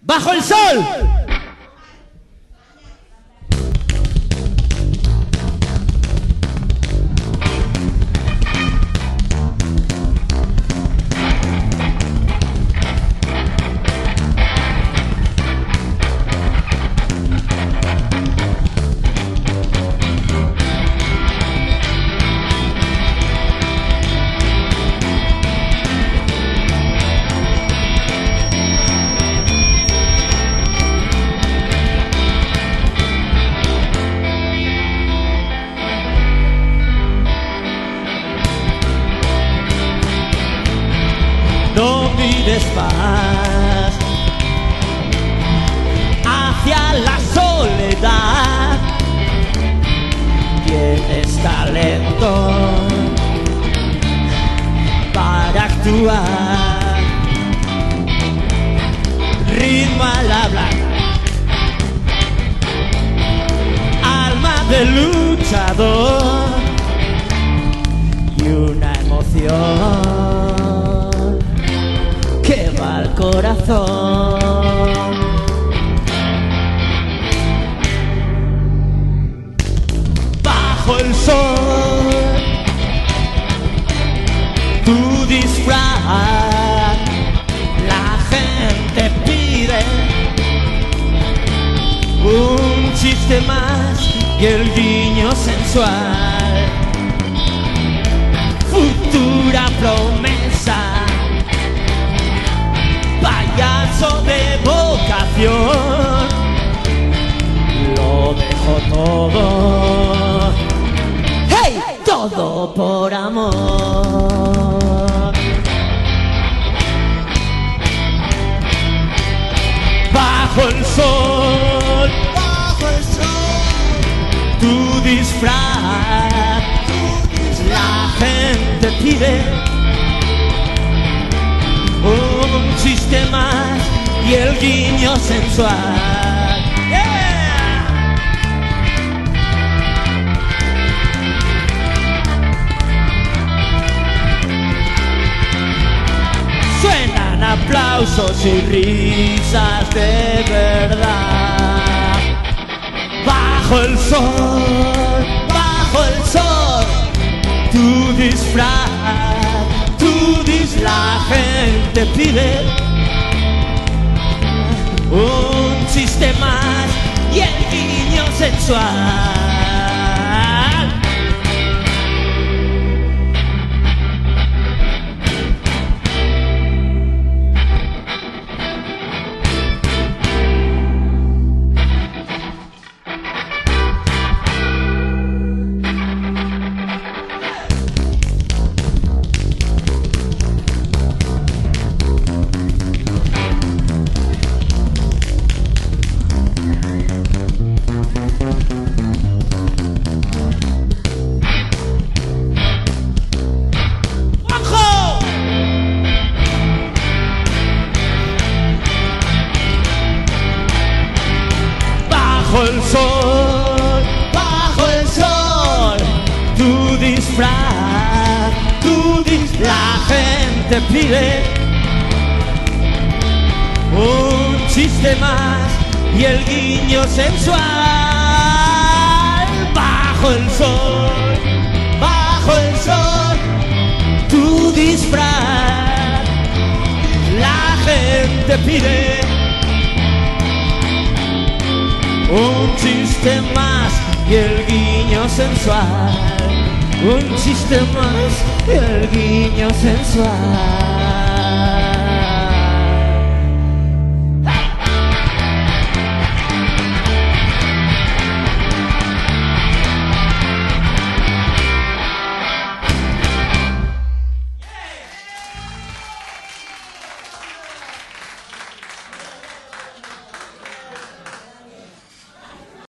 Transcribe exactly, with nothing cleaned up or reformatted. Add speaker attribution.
Speaker 1: ¡Bajo el sol! No mires más hacia la soledad. Tienes talento para actuar. Ritmo al hablar, alma de luchador y una emoción que va al corazón. Bajo el sol, tu disfraz, la gente pide un chiste más y el guiño sensual. Futura promesa, payaso de vocación, lo dejo todo, ¡hey! Todo por amor. Bajo el sol, bajo el sol, tu disfraz, la gente pide un chiste más y el guiño sensual. Yeah. Suenan aplausos y risas de verdad. Bajo el sol, bajo el sol, tu disfraz, la gente pide un chiste más y el guiño sensual. Bajo el sol, bajo el sol, tu disfraz, tu disfraz, la gente pide un chiste más y el guiño sensual. Bajo el sol, bajo el sol, tu disfraz, la gente pide un chiste más y el guiño sensual. Un chiste más y el guiño sensual.